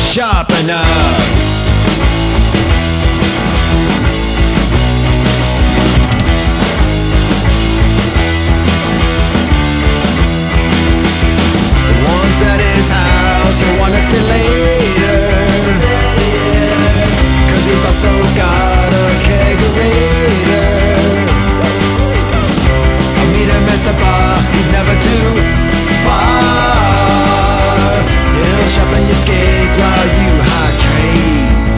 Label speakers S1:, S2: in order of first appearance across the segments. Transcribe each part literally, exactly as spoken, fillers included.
S1: Sharpener. Once at his house, he'll want to stay later, cause he's also got a kegerator. I'll meet him at the bar, he's never too far. He'll sharpen your skates while you hydrate.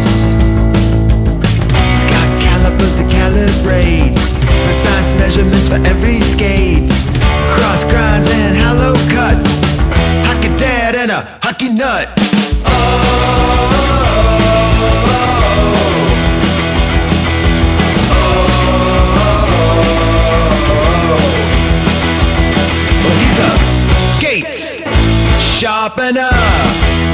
S1: He's got calipers to calibrate, precise measurements for every skate, cross grinds and hollow cuts, hockey dad and a hockey nut. Oh, well, he's a skate sharpener.